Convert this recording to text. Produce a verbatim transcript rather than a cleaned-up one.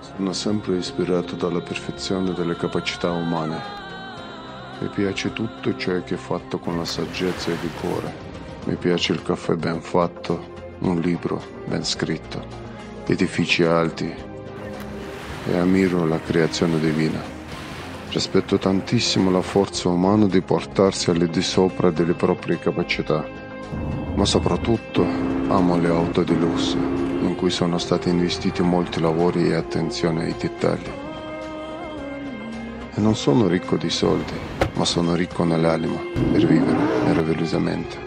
Sono sempre ispirato dalla perfezione delle capacità umane. Mi piace tutto ciò che è fatto con la saggezza e il cuore. Mi piace il caffè ben fatto, un libro ben scritto, edifici alti e ammiro la creazione divina. Rispetto tantissimo la forza umana di portarsi al di sopra delle proprie capacità, ma soprattutto amo le auto di lusso, in cui sono stati investiti molti lavori e attenzione ai dettagli. E non sono ricco di soldi, ma sono ricco nell'anima per vivere meravigliosamente.